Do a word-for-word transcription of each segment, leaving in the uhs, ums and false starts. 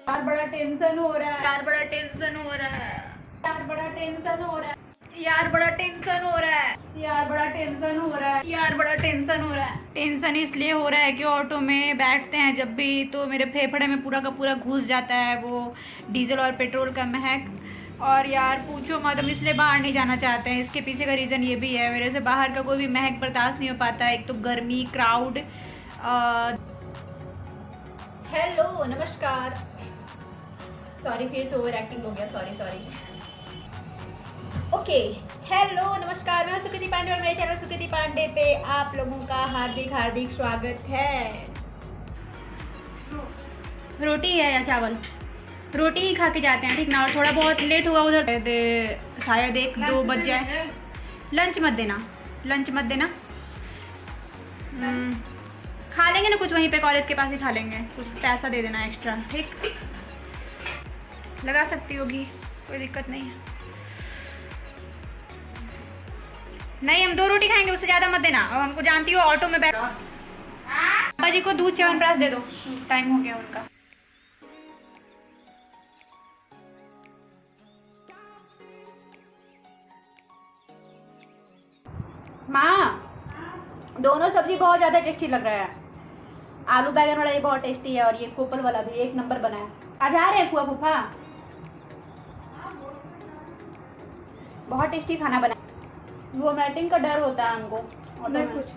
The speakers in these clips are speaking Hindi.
यार बड़ा टेंशन हो रहा है यार बड़ा टेंशन हो रहा है यार बड़ा टेंशन हो रहा है यार बड़ा टेंशन हो रहा है यार बड़ा टेंशन हो रहा है यार बड़ा टेंशन हो रहा है। टेंशन इसलिए हो रहा है कि ऑटो में बैठते हैं जब भी तो मेरे फेफड़े में पूरा का पूरा घुस जाता है वो डीजल और पेट्रोल का महक। और यार पूछो मत, हम इसलिए बाहर नहीं जाना चाहते हैं। इसके पीछे का रीज़न ये भी है, मेरे से बाहर का कोई भी महक बर्दाश्त नहीं हो पाता। एक तो गर्मी, क्राउड। हेलो नमस्कार, सॉरी फिर से ओवर एक्टिंग हो गया, सॉरी सॉरी ओके। हेलो नमस्कार, मैं सुकृति पांडे और मेरे चैनल सुकृति पांडे पे आप लोगों का हार्दिक हार्दिक स्वागत है। रोटी है या चावल? रोटी ही खा के जाते हैं, ठीक ना। और थोड़ा बहुत लेट हुआ उधर, शायद एक दो बज जाए। लंच मत देना, लंच मत देना। खा लेंगे ना कुछ वहीं पे, कॉलेज के पास ही खा लेंगे। कुछ पैसा दे देना एक्स्ट्रा, ठीक। लगा सकती होगी, कोई दिक्कत नहीं है। नहीं, हम दो रोटी खाएंगे, उससे ज़्यादा मत देना। और हमको जानती हो ऑटो में बैठ। पापा जी को दूध च्यवनप्राश दे दो, टाइम हो गया उनका। माँ, दोनों सब्जी बहुत ज़्यादा टेस्टी लग रहा है। आलू बैगन वाला ये बहुत टेस्टी है और ये कोपल वाला भी एक नंबर बना है। आज आ रहे हैं फुआ फूफा, बहुत टेस्टी खाना बना। वोमिटिंग का डर होता है हमको। मैं कुछ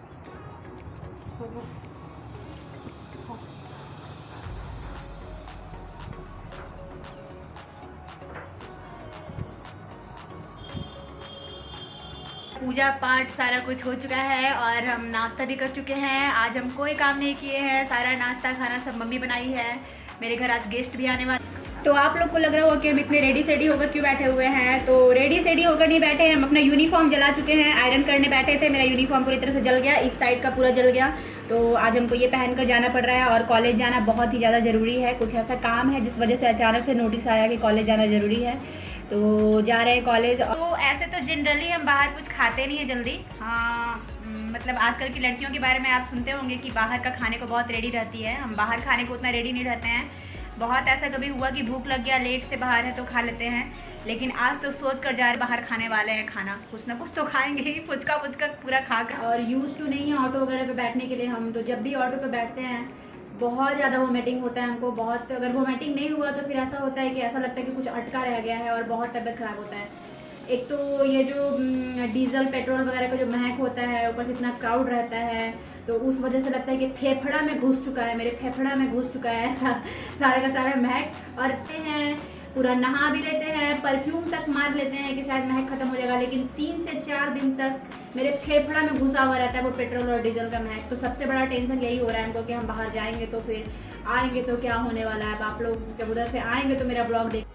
पूजा पाठ सारा कुछ हो चुका है और हम नाश्ता भी कर चुके हैं। आज हम कोई काम नहीं किए हैं, सारा नाश्ता खाना सब मम्मी बनाई है। मेरे घर आज गेस्ट भी आने वाले। तो आप लोग को लग रहा होगा कि हम इतने रेडी सेडी होकर क्यों बैठे हुए हैं। तो रेडी सेडी होकर नहीं बैठे हैं, हम अपना यूनिफॉर्म जला चुके हैं। आयरन करने बैठे थे, मेरा यूनिफॉर्म पूरी तरह से जल गया, इस साइड का पूरा जल गया। तो आज हमको ये पहन कर जाना पड़ रहा है और कॉलेज जाना बहुत ही ज़्यादा ज़रूरी है। कुछ ऐसा काम है जिस वजह से अचानक से नोटिस आया कि कॉलेज जाना ज़रूरी है, तो जा रहे हैं कॉलेज। तो ऐसे तो जनरली हम बाहर कुछ खाते नहीं है जल्दी। हाँ, मतलब आजकल की लड़कियों के बारे में आप सुनते होंगे कि बाहर का खाने को बहुत रेडी रहती है। हम बाहर खाने को उतना रेडी नहीं रहते हैं। बहुत ऐसा कभी हुआ कि भूख लग गया, लेट से बाहर है तो खा लेते हैं, लेकिन आज तो सोच कर जा रहे बाहर खाने वाले हैं खाना। कुछ ना कुछ तो खाएंगे ही, पुचका पुचका पूरा खा कर। और यूज टू नहीं है ऑटो वगैरह पे बैठने के लिए हम। तो जब भी ऑटो पे बैठते हैं बहुत ज़्यादा वोमिटिंग होता है हमको। बहुत, अगर वोमिटिंग नहीं हुआ तो फिर ऐसा होता है कि ऐसा लगता है कि कुछ अटका रह गया है और बहुत तबीयत ख़राब होता है। एक तो ये जो डीजल पेट्रोल वगैरह का जो महक होता है, ऊपर से इतना क्राउड रहता है, तो उस वजह से लगता है कि फेफड़ा में घुस चुका है, मेरे फेफड़ा में घुस चुका है ऐसा सारे का सारा महक। और हैं पूरा नहा भी लेते हैं, परफ्यूम तक मार लेते हैं कि शायद महक खत्म हो जाएगा, लेकिन तीन से चार दिन तक मेरे फेफड़ा में घुसा हुआ रहता है वो पेट्रोल और डीजल का महक। तो सबसे बड़ा टेंशन यही हो रहा है हमको कि हम बाहर जाएंगे तो फिर आएंगे तो क्या होने वाला है। आप लोग जब उधर से आएंगे तो मेरा ब्लॉग देख।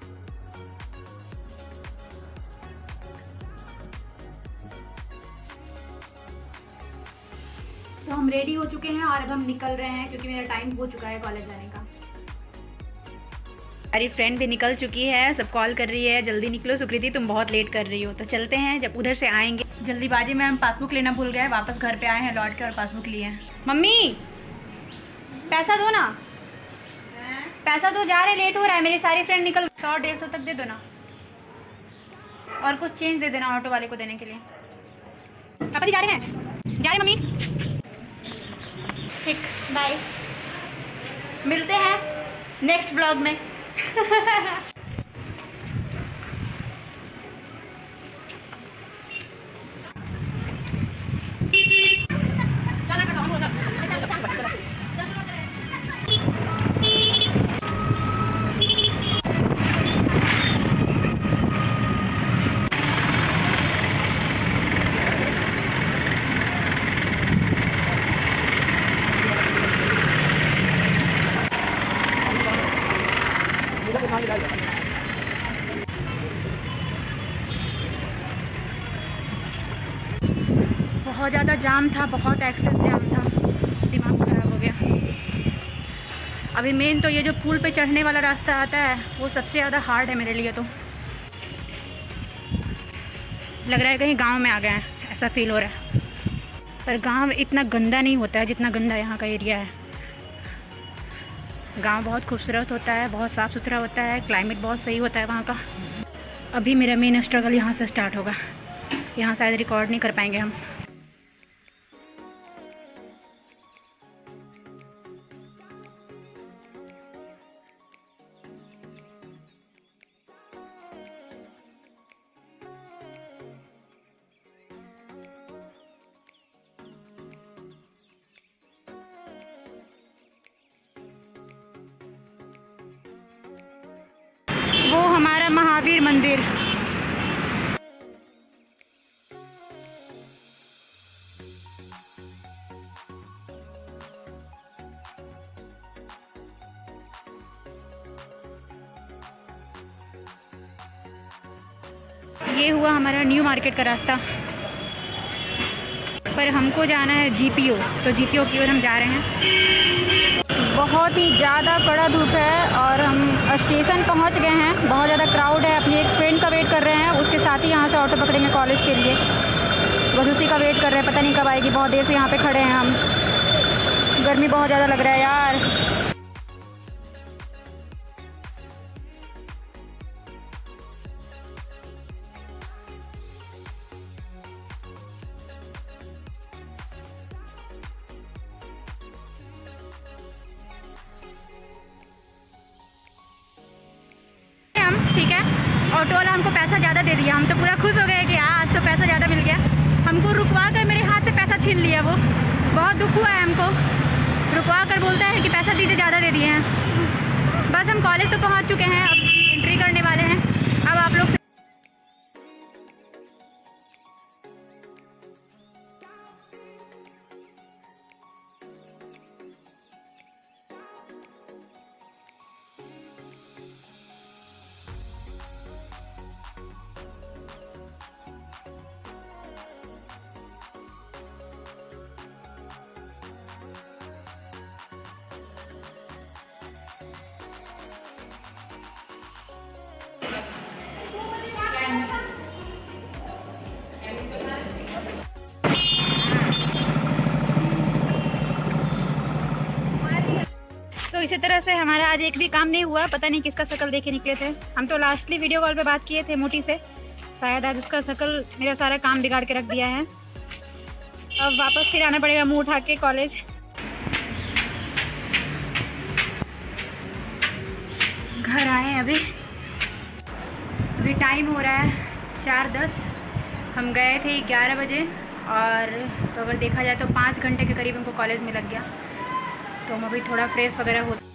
तो हम रेडी हो चुके हैं और अब हम निकल रहे हैं क्योंकि मेरा टाइम हो चुका है कॉलेज जाने का। हमारी फ्रेंड भी निकल चुकी है, सब कॉल कर रही है जल्दी निकलो सुकृति, तुम बहुत लेट कर रही हो। तो चलते हैं, जब उधर से आएंगे। जल्दीबाजी में हम पासबुक लेना भूल गए, वापस घर पे आए हैं लौट के और पासबुक लिए हैं। मम्मी पैसा दो ना, पैसा दो, जा रहे लेट हो रहा है। मेरी सारी फ्रेंड निकल, सौ डेढ़ सौ तक दे दो ना, और कुछ चेंज दे देना ऑटो वाले को देने के लिए। पापा जी जा रहे हैं, जा रहे मम्मी। ठीक, बाय, मिलते हैं नेक्स्ट ब्लॉग में। बहुत ज़्यादा जाम था, बहुत एक्सेस जाम था, दिमाग ख़राब हो गया। अभी मेन तो ये जो पुल पे चढ़ने वाला रास्ता आता है वो सबसे ज़्यादा हार्ड है मेरे लिए। तो लग रहा है कहीं गांव में आ गए हैं, ऐसा फील हो रहा है। पर गांव इतना गंदा नहीं होता है जितना गंदा यहाँ का एरिया है। गांव बहुत खूबसूरत होता है, बहुत साफ़ सुथरा होता है, क्लाइमेट बहुत सही होता है वहाँ का। अभी मेरा मेन स्ट्रगल यहाँ से स्टार्ट होगा, यहाँ शायद रिकॉर्ड नहीं कर पाएंगे हम। वो हमारा महावीर मंदिर। ये हुआ हमारा न्यू मार्केट का रास्ता, पर हमको जाना है जीपीओ, तो जीपीओ की ओर हम जा रहे हैं। बहुत ही ज़्यादा कड़ा धूप है और हम स्टेशन पहुंच गए हैं। बहुत ज़्यादा क्राउड है, अपनी एक फ्रेंड का वेट कर रहे हैं, उसके साथ ही यहाँ से ऑटो पकड़ेंगे कॉलेज के लिए। बस उसी का वेट कर रहे हैं, पता नहीं कब आएगी। बहुत देर से यहाँ पे खड़े हैं हम, गर्मी बहुत ज़्यादा लग रहा है यार। ठीक है, ऑटो वाला हमको पैसा ज़्यादा दे दिया, हम तो पूरा खुश हो गए कि आज तो पैसा ज़्यादा मिल गया। हमको रुकवा कर मेरे हाथ से पैसा छीन लिया, वो बहुत दुख हुआ है हमको। रुकवा कर बोलता है कि पैसा दीजिए, ज़्यादा दे दिए हैं। बस हम कॉलेज तो पहुंच चुके हैं, अब एंट्री करने वाले हैं। अब आप लोग तो इसी तरह से हमारा आज एक भी काम नहीं हुआ। पता नहीं किसका शक्ल देखे निकले थे हम। तो लास्टली वीडियो कॉल पे बात किए थे मोटी से, शायद आज उसका शक्ल मेरा सारा काम बिगाड़ के रख दिया है। अब वापस फिर आना पड़ेगा मुंह उठा के कॉलेज। घर आए हैं अभी अभी टाइम हो रहा है चार दस। हम गए थे ग्यारह बजे और तो अगर देखा जाए तो पाँच घंटे के करीब हमको कॉलेज में लग गया। तो हम अभी थोड़ा फ्रेश वगैरह हो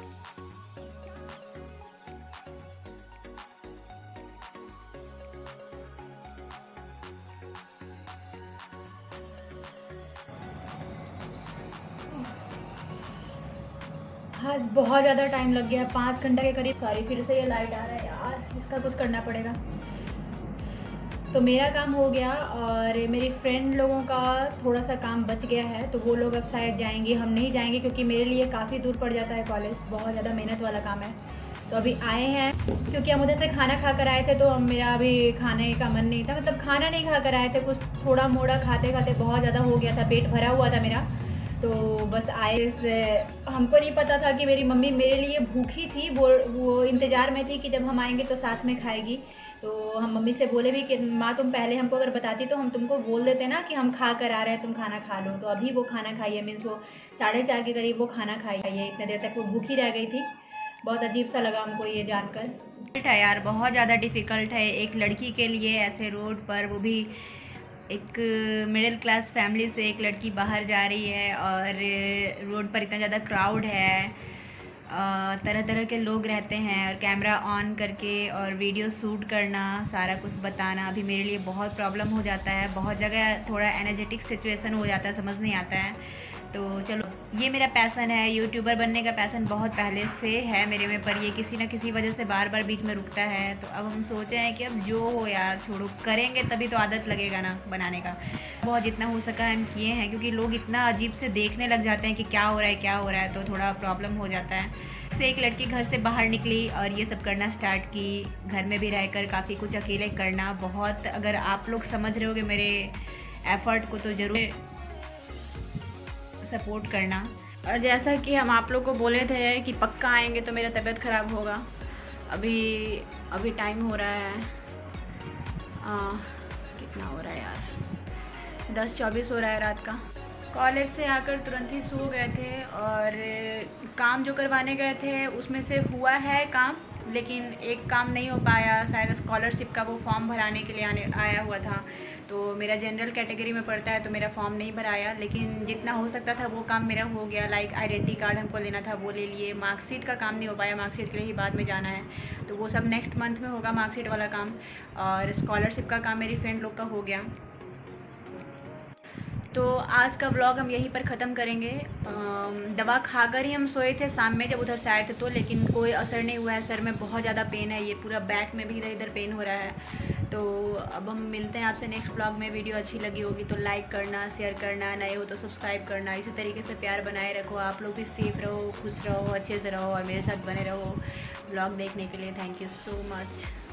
आज बहुत ज़्यादा टाइम लग गया, पाँच घंटे के करीब। सॉरी, फिर से ये लाइट आ रहा है यार, इसका कुछ करना पड़ेगा। तो मेरा काम हो गया और मेरी फ्रेंड लोगों का थोड़ा सा काम बच गया है, तो वो लोग अब शायद जाएंगे। हम नहीं जाएंगे क्योंकि मेरे लिए काफ़ी दूर पड़ जाता है कॉलेज, बहुत ज़्यादा मेहनत वाला काम है। तो अभी आए हैं क्योंकि हम उधर से खाना खा कर आए थे, तो हम मेरा अभी खाने का मन नहीं था। मतलब खाना नहीं खा कर आए थे, कुछ थोड़ा मोड़ा खाते खाते बहुत ज़्यादा हो गया था, पेट भरा हुआ था मेरा। तो बस आए से हमको नहीं पता था कि मेरी मम्मी मेरे लिए भूखी थी, वो वो इंतज़ार में थी कि जब हम आएंगे तो साथ में खाएगी। तो हम मम्मी से बोले भी कि माँ तुम पहले हमको अगर बताती तो हम तुमको बोल देते ना कि हम खा कर आ रहे हैं, तुम खाना खा लो। तो अभी वो खाना खाई है, मीन्स वो साढ़े चार के करीब वो खाना खाई है। इतने देर तक वो भूखी रह गई थी। बहुत अजीब सा लगा हमको ये जानकर। है यार, बहुत ज़्यादा डिफ़िकल्ट है एक लड़की के लिए ऐसे रोड पर, वो भी एक मिडिल क्लास फैमिली से एक लड़की बाहर जा रही है और रोड पर इतना ज़्यादा क्राउड है, तरह तरह के लोग रहते हैं और कैमरा ऑन करके और वीडियो शूट करना, सारा कुछ बताना अभी मेरे लिए बहुत प्रॉब्लम हो जाता है। बहुत जगह थोड़ा एनर्जेटिक सिचुएशन हो जाता है, समझ नहीं आता है। तो चलो, ये मेरा पैसन है, यूट्यूबर बनने का पैसन बहुत पहले से है मेरे में, पर ये किसी ना किसी वजह से बार बार बीच में रुकता है। तो अब हम सोचे हैं कि अब जो हो यार छोड़ो, करेंगे तभी तो आदत लगेगा ना बनाने का। बहुत जितना हो सका हम किए हैं, क्योंकि लोग इतना अजीब से देखने लग जाते हैं कि क्या हो रहा है क्या हो रहा है, तो थोड़ा प्रॉब्लम हो जाता है। से एक लड़की घर से बाहर निकली और ये सब करना स्टार्ट की, घर में भी रहकर काफ़ी कुछ अकेले करना। बहुत, अगर आप लोग समझ रहे होगे मेरे एफ़र्ट को तो ज़रूर सपोर्ट करना। और जैसा कि हम आप लोग को बोले थे कि पक्का आएंगे तो मेरा तबीयत ख़राब होगा। अभी अभी टाइम हो रहा है आ, कितना हो रहा है यार, दस चौबीस हो रहा है रात का। कॉलेज से आकर तुरंत ही सो गए थे और काम जो करवाने गए थे उसमें से हुआ है काम, लेकिन एक काम नहीं हो पाया। शायद स्कॉलरशिप का वो फॉर्म भराने के लिए आने आया हुआ था, तो मेरा जनरल कैटेगरी में पड़ता है तो मेरा फॉर्म नहीं भराया, लेकिन जितना हो सकता था वो काम मेरा हो गया। लाइक आइडेंटिटी कार्ड हमको लेना था वो ले लिए। मार्कशीट का काम नहीं हो पाया, मार्कशीट के लिए ही बाद में जाना है, तो वो सब नेक्स्ट मंथ में होगा मार्कशीट वाला काम। और स्कॉलरशिप का काम मेरी फ्रेंड लोग का हो गया। तो आज का व्लॉग हम यहीं पर ख़त्म करेंगे। दवा खाकर ही हम सोए थे शाम में जब उधर से आए थे तो, लेकिन कोई असर नहीं हुआ है। सर में बहुत ज़्यादा पेन है, ये पूरा बैक में भी इधर इधर पेन हो रहा है। तो अब हम मिलते हैं आपसे नेक्स्ट व्लॉग में। वीडियो अच्छी लगी होगी तो लाइक करना, शेयर करना, नए हो तो सब्सक्राइब करना। इसी तरीके से प्यार बनाए रखो। आप लोग भी सेफ रहो, खुश रहो, अच्छे से रहो और मेरे साथ बने रहो। व्लॉग देखने के लिए थैंक यू सो मच।